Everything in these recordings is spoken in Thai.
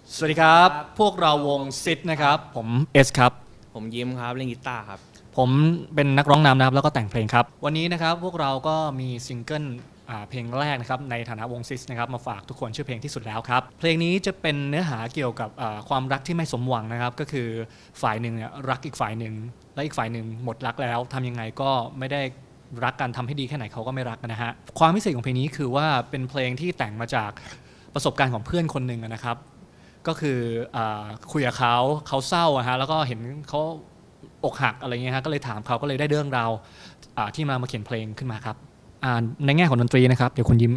สวัสดีครับพวกเราวงซิดนะครับผมเอสครับผมยิ้มครับเล่นกีตาร์ครับผมเป็นนักร้องนำนะครับแล้วก็แต่งเพลงครับวันนี้นะครับพวกเราก็มีซิงเกิลเพลงแรกนะครับในฐานะวงซิสนะครับมาฝากทุกคนชื่อเพลงที่สุดแล้วครับเพลงนี้จะเป็นเนื้อหาเกี่ยวกับความรักที่ไม่สมหวังนะครับก็คือฝ่ายหนึ่งเนี่ยรักอีกฝ่ายหนึ่งและอีกฝ่ายหนึ่งหมดรักแล้วทำยังไงก็ไม่ได้รักกันทำให้ดีแค่ไหนเขาก็ไม่รักนะฮะความพิเศษของเพลงนี้คือว่าเป็นเพลงที่แต่งมาจากประสบการณ์ของเพื่อนคนหนึ่งนะครับก็คือคุยกับเขาเศร้าฮะแล้วก็เห็นเขาอกหักอะไรเงี้ยฮะก็เลยถามเขาก็เลยได้เรื่องราวที่มาเขียนเพลงขึ้นมาครับในแง่ของดนตรีนะครับเดี๋ยวคุณยิ้ม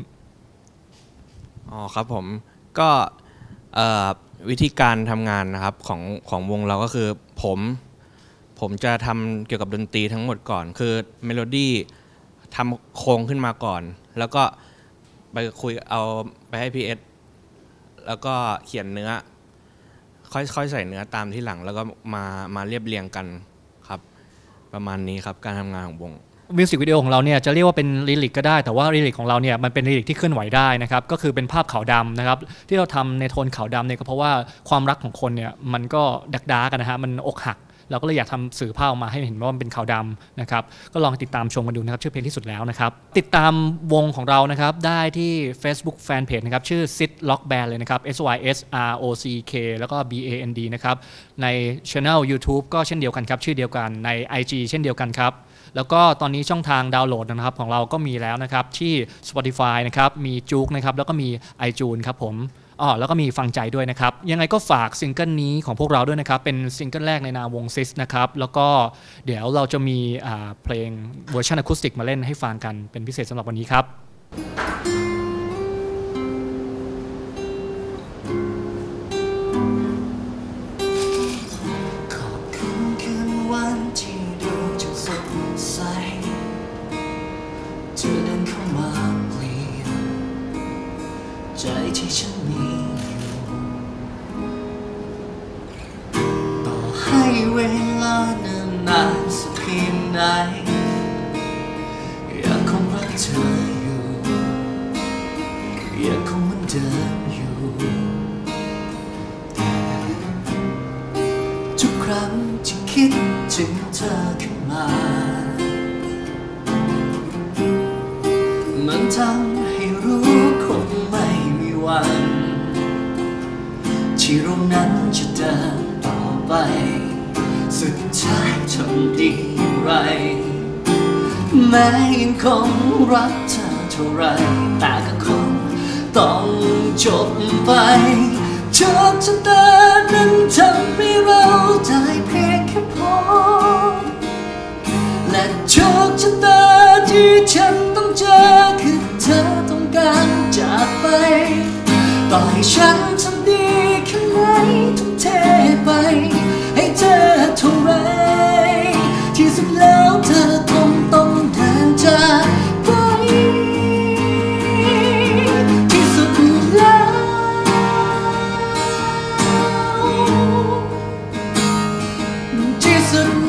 ครับผมก็วิธีการทำงานนะครับของวงเราก็คือผมจะทำเกี่ยวกับดนตรีทั้งหมดก่อนคือเมโลดี้ทำโครงขึ้นมาก่อนแล้วก็ไปคุยเอาไปให้พีเอสแล้วก็เขียนเนื้อค่อยใส่เนื้อตามที่หลังแล้วก็มาเรียบเรียงกันครับประมาณนี้ครับการทำงานของวงมิวสิกวิดีโอของเราเนี่ยจะเรียกว่าเป็นลิริกก็ได้แต่ว่าลิริกของเราเนี่ยมันเป็นลิริกที่เคลื่อนไหวได้นะครับก็คือเป็นภาพขาวดำนะครับที่เราทำในโทนขาวดำเนี่ยก็เพราะว่าความรักของคนเนี่ยมันก็ดักดากันนะฮะมันอกหักเราก็เลยอยากทำสื่อภาพออกมาให้เห็นว่ามันเป็นขาวดำนะครับก็ลองติดตามชมกันดูนะครับชื่อเพลงที่สุดแล้วนะครับติดตามวงของเรานะครับได้ที่ Facebook Fanpage นะครับชื่อ Sid Rock Band เลยนะครับ SYSROCK แล้วก็ BAND นะครับใน Channel YouTube ก็เช่นเดียวกันครับชื่อเดียวกันใน IG เช่นเดียวกันครับแล้วก็ตอนนี้ช่องทางดาวน์โหลดนะครับของเราก็มีแล้วนะครับที่ Spotify นะครับมีจุกนะครับแล้วก็มี iTunes ครับผมแล้วก็มีฟังใจด้วยนะครับยังไงก็ฝากซิงเกิลนี้ของพวกเราด้วยนะครับเป็นซิงเกิลแรกในนามวงซิสนะครับแล้วก็เดี๋ยวเราจะมีเพลงเวอร์ชันอะคูสติกมาเล่นให้ฟังกันเป็นพิเศษสำหรับวันนี้ครับขอบคุณคืนวันที่ดูจะสดใสเธอเดินเข้ามาเปลี่ยนใจที่ฉันมีต่อให้เวลาเนิ่นนานสักเพียงไหนยังคงรักเธออยู่ยังคงเหมือนเดิมอยู่ทุกครั้งที่คิดถึงเธอขึ้นมามันทำให้รู้คงไม่มีวันที่เรานั้นจะเดินต่อไปสุดท้ายทำดีอย่างไรแม้ยังคงรักเธอเท่าไรแต่ก็คงต้องจบไปโชคชะตานั้นทำให้เราได้เพียงแค่พบและโชคชะตาที่ฉันต้องเจอคือเธอต้องการจากไปต่อให้ฉันทำดีแค่ไหนทุ่มเทไปให้เธอเท่าไรที่สุดแล้วเธอคงต้องเดินจากไปที่สุดแล้วที่สุด